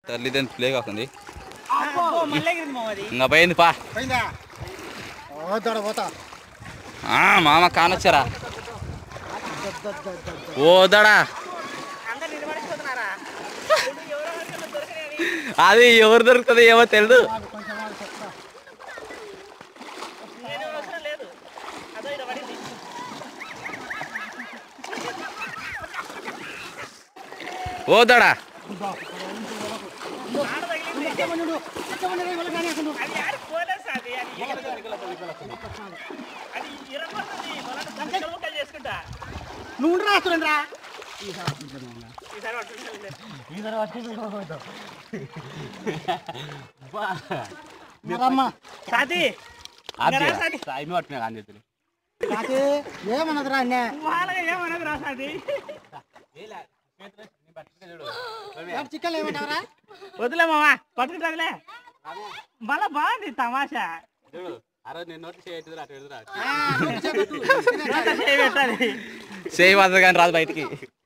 తల్లిదండ్రులు ప్లే కాకుంది ఇంకా పోయింది పా మామ కానొచ్చారా ఓదడా అది ఎవరు దొరుకుతుంది ఏమో తెలియదు. ఓదడా నువ్వు రాస్తున్నా ఏమన్నదిరా ఏమన్నదిరా సాది చికెన్ ఏమంటారా వదిలే మామా పట్టుకుంటారులే మళ్ళా బాగుంది తమాషా. చేయి వద్ద కానీ రాదు బయటికి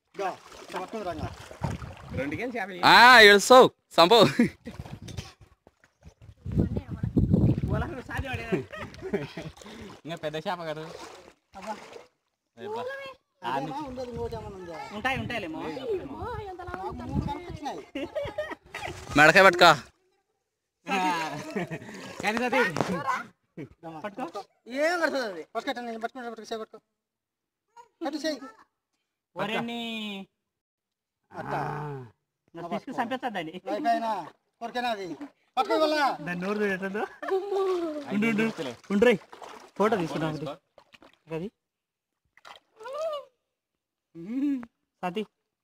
ఎడుస్తావు సంపవు ఇంకా పెద్ద చేప కాదు. ఉంటాయి ఉంటాయిలేమో మెడకాయ పట్టుకో పట్టుకో ఏం కడుతుంది పట్టుకట్టండి పట్టుకో చంపేస్తాదండి దాన్ని నోరు చూడదు. ఉండ్రై ఫోటో తీసుకుంటాం అది సాతి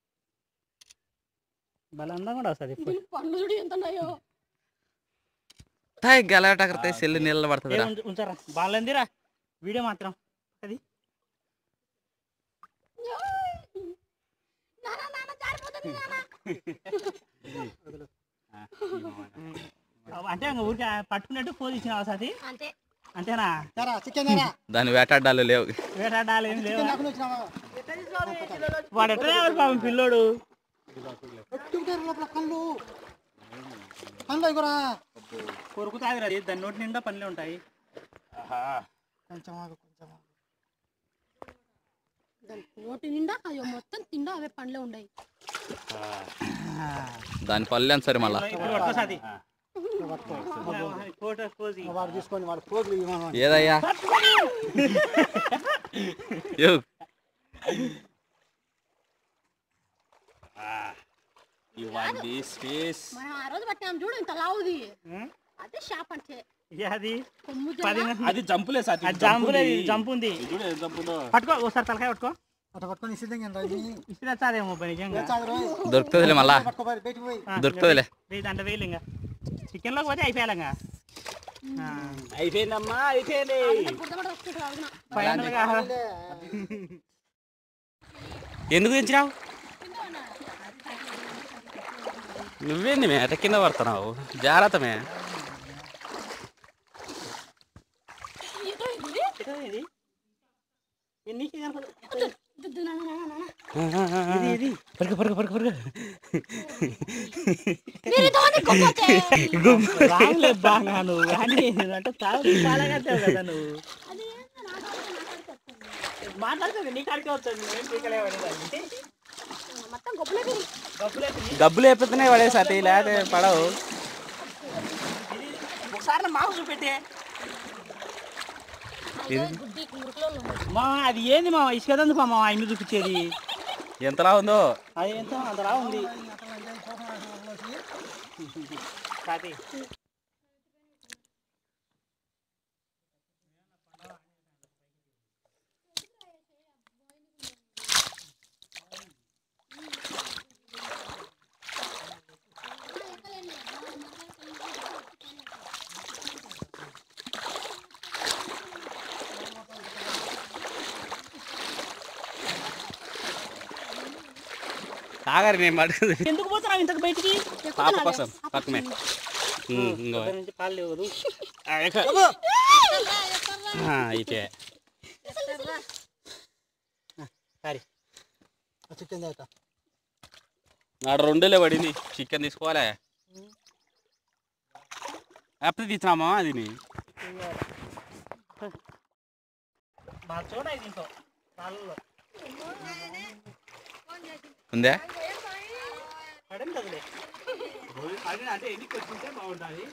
భలే అందంగా కూడా వస్తుంది. గలాట కడితే సెల్లు నీళ్ళ పడుతుంది. ఉంచారా బాగాలేందిరా వీడియో మాత్రం అది అంటే ఊరికి పట్టుకున్నట్టు ఫోన్ ఇచ్చిన సాతి అంతేనా? దాన్ని వేటాడాలు లేవు. వేటాడాలు ఏం లేవు. వాడు ఎట్లా రావాలి పాపం పిల్లోడు. కొరుకుతాది రా దాని నోటి నిండా పనులే ఉంటాయి. నోటి నిండా అయ్యో మొత్తం తిండా అవే పండ్లే ఉన్నాయి. దాని పల్లె అని సరే మళ్ళా ఏదయ్యా మనం ఆ రోజు పట్టినాం చూడు ఇంత లావుది అదే షాప్ అంటే అది జంపులే సార్ జంపు ఉంది. పట్టుకో ఒకసారి తలకాయ పట్టుకో ఇసుదేమో నిజంగా దొరుకుతుందిలే మళ్ళా దొరుకుతుందిలే. అంటే వేయలే ఇంకా చికెన్ లోకి పోతే అయిపోయాలంగా అయిపోయిందమ్మా అయిపోయింది. ఎందుకు తెచ్చినావు? నువ్వేంది మే అట కింద పడుతున్నావు? జాగ్రత్తమే. గబ్బులు అయిపోతున్నాయి పడేసాటి లేకపోతే పడవు. ఒకసారి మాకు చూపెట్టే మా అది ఏంది మా ఇసుకదంది మా ఆయన చూపించేది ఎంతలా ఉందో అది ఎంత అంతలా ఉంది. తాగారు నేను పడుతుంది. ఎందుకు పోతున్నావు ఇంతకు బయటికి? పాప కోసం పక్కనే పాలు లేవు. అయితే చికెన్ నాడు రెండులే పడింది. చికెన్ తీసుకోవాలి. ఎప్పుడు తీసినామా అది మా చూడ దీంతో కాళ్ళలో ఉందా పడింది అదిలే. అంటే ఎన్నికి వచ్చింటే బాగుంటుంది.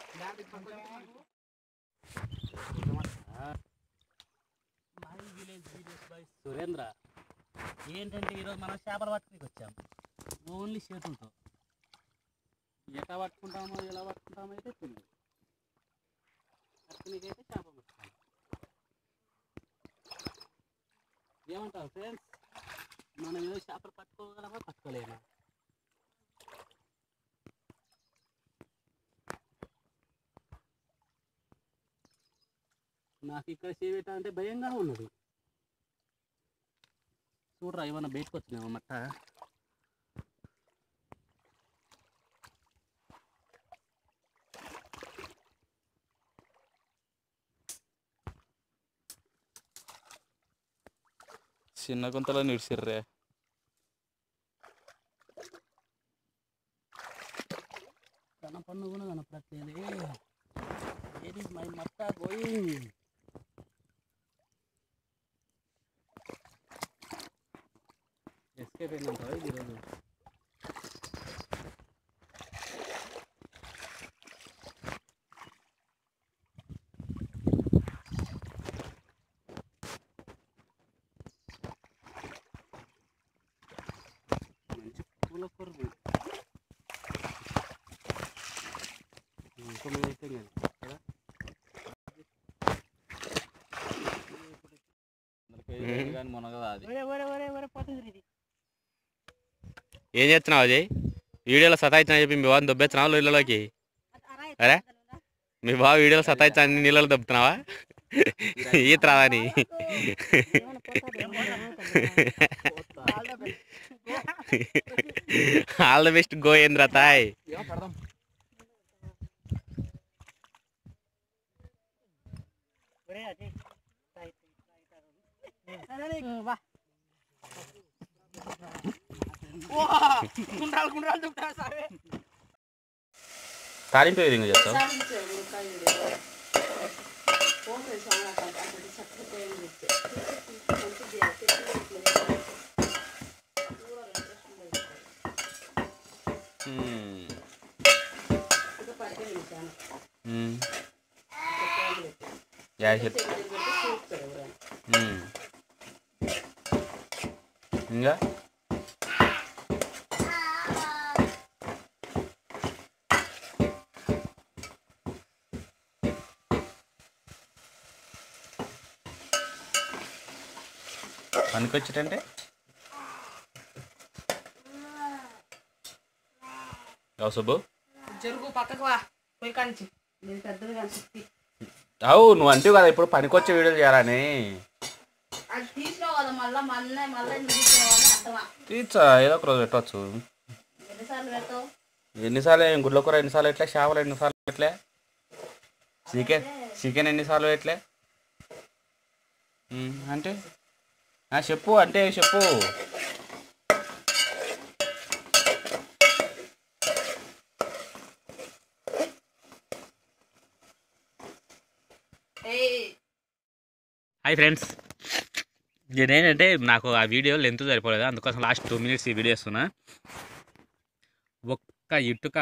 My village videos by Surendra. ఏంటంటే ఈరోజు మనం చేపలు పట్టుకునికి వచ్చాం ఓన్లీ చేతులతో. ఎట్లా పట్టుకుంటామో ఎలా పట్టుకుంటామో అయితే తెలియదు. పట్టుకునికైతే చేప పట్టుకుంటాం. ఏమంటావు ఫ్రెండ్స్? మనం ఏదో చేపలు పట్టుకోగలమా పట్టుకోలేమా? నాకు ఇక్కడ చేవేట అంటే భయంగా ఉన్నది. చూడరా ఏమన్నా బయటకు వచ్చినామా మట్ట. చిన్న గుంతలో నిడిచిర్రే. కనపన్ను కూడా కనపడట్లేదే. Where is my matta going? Escape అయిందంటావా ఈరోజు? మంచి పూల కొరకు ఇంకొక అయితే కదా కానీ మునగదా అది. ఏం చేస్తున్నావు అజయ్? వీడియోలో సతాయిస్తున్నా చెప్పి మీ బాబుని దొబ్బెత్తున్నావా నీళ్ళలోకి? అరే మీ బాబు వీడియోలో సతాయిస్తా నీళ్ళలో దొబ్బుతున్నావా? ఈత రాదని. ఆల్ ద బెస్ట్ గోయేంద్ర తాయ్. తాలింపు ఏ విధంగా చేస్తావు? ఇంకా పనికొచ్చేటంటే సుబ్బు జరుగు పక్కకు వా పోయి కాంచి నేను పెద్దగా కనిపిస్తుంది. అవు నువ్వు అంటావు కదా ఇప్పుడు పనికొచ్చే వీడియోలు చేయాలని. అది తీసినావు కదా మళ్ళీ మళ్ళీ అర్థమా? తీర్చా ఏదో ఒక రోజు పెట్టవచ్చు. ఎన్నిసార్లు పెడతావు? ఎన్నిసార్లు గుడ్ల కూర ఎన్నిసార్లు ఎట్లే, చేపలు ఎన్నిసార్లు ఎట్లే, చికెన్ ఎన్నిసార్లు ఎట్లే అంటే చెప్పు అంటే చెప్పు. హాయ్ ఫ్రెండ్స్, నేనేంటంటే నాకు ఆ వీడియో లెంత్ సరిపోలేదు, అందుకోసం లాస్ట్ 2 minutes ఈ వీడియో ఇస్తున్నా. ఒక్క ఇటుక,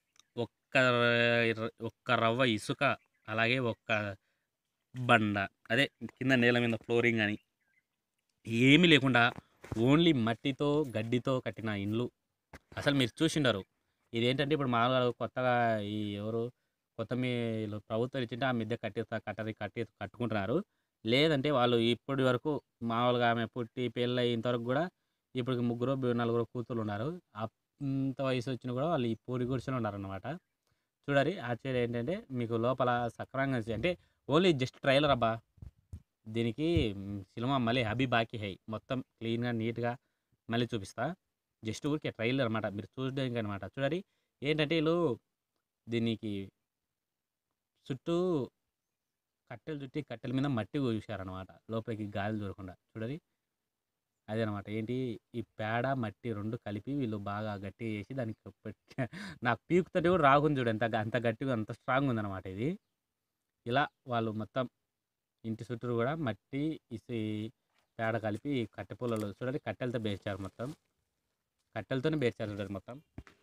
ఒక్క రవ్వ ఇసుక, అలాగే ఒక్క బండ, అదే కింద నేల మీద ఫ్లోరింగ్ అని ఏమీ లేకుండా ఓన్లీ మట్టితో గడ్డితో కట్టిన ఇండ్లు. అసలు మీరు చూసిండారు. ఇదేంటంటే ఇప్పుడు మామూలుగా కొత్తగా ఈ ఎవరు కొత్త మీరు ప్రభుత్వం ఇచ్చింటే ఆ మిద్దె కట్టుకుంటున్నారు. లేదంటే వాళ్ళు ఇప్పటి వరకు మామూలుగా ఆమె పుట్టి పెళ్ళి ఇంతవరకు కూడా ఇప్పుడు 3-4 కూతుర్లు ఉన్నారు. అంత వయసు వచ్చినా కూడా వాళ్ళు ఈ పూరి గుడిసెలో ఉన్నారన్నమాట. చూడాలి ఆశ్చర్యం ఏంటంటే మీకు లోపల సక్రంగా అంటే ఓన్లీ జస్ట్ ట్రైలర్ అబ్బా. దీనికి సినిమా మళ్ళీ అభి బాకీ హై, మొత్తం క్లీన్గా నీట్గా మళ్ళీ చూపిస్తా. జస్ట్ ఊరికే ట్రైలర్ అనమాట, మీరు చూడడానికి అనమాట. చూడాలి ఏంటంటే వీళ్ళు దీనికి చుట్టూ కట్టెలు చుట్టి కట్టెల మీద మట్టి కూర్చారనమాట, లోపలికి గాలి దూరకుండా. చూడాలి అదనమాట. ఏంటి ఈ పేడ, మట్టి 2 కలిపి వీళ్ళు బాగా గట్టిగా చేసి దానికి నాకు పీకుతుంటే కూడా రాగుంది చూడు అంత గట్టిగా అంత స్ట్రాంగ్ ఉందనమాట ఇది. ఇలా వాళ్ళు మొత్తం ఇంటి చుట్టూరు కూడా మట్టి, పేడ కలిపి కట్టె పుల్లలు చూడండి కట్టెలతో పేర్చారు మొత్తం. కట్టెలతోనే పేర్చారు చూడండి మొత్తం.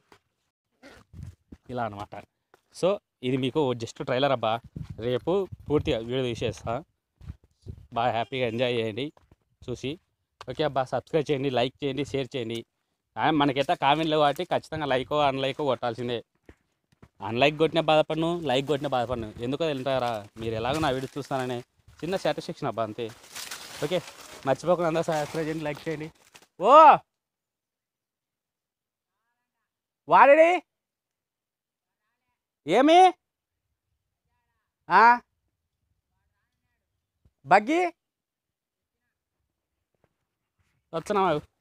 ఇలా అనమాట. సో ఇది మీకు జస్ట్ ట్రైలర్ అబ్బా. రేపు పూర్తిగా వీడియో తీసేస్తా. బాగా హ్యాపీగా ఎంజాయ్ చేయండి చూసి. ఓకే అబ్బా, సబ్స్క్రైబ్ చేయండి, లైక్ చేయండి, షేర్ చేయండి. మనకైతే కామెంట్లు కాబట్టి ఖచ్చితంగా లైకో అన్లైకో కొట్టాల్సిందే. అన్లైక్ కొట్టినా బాధపడను, లైక్ కొట్టినా బాధపడను. ఎందుకో తెలుంటారా, మీరు ఎలాగో నా వీడియో చూస్తానని చిన్న సాటిస్ఫాక్షన్ అబ్బా అంతే. ఓకే, మర్చిపోకుండా అందరూ సబ్స్క్రైబ్ చేయండి, లైక్ చేయండి. ఓ వాడేడి ఏమి బగ్గి వస్తున్నావు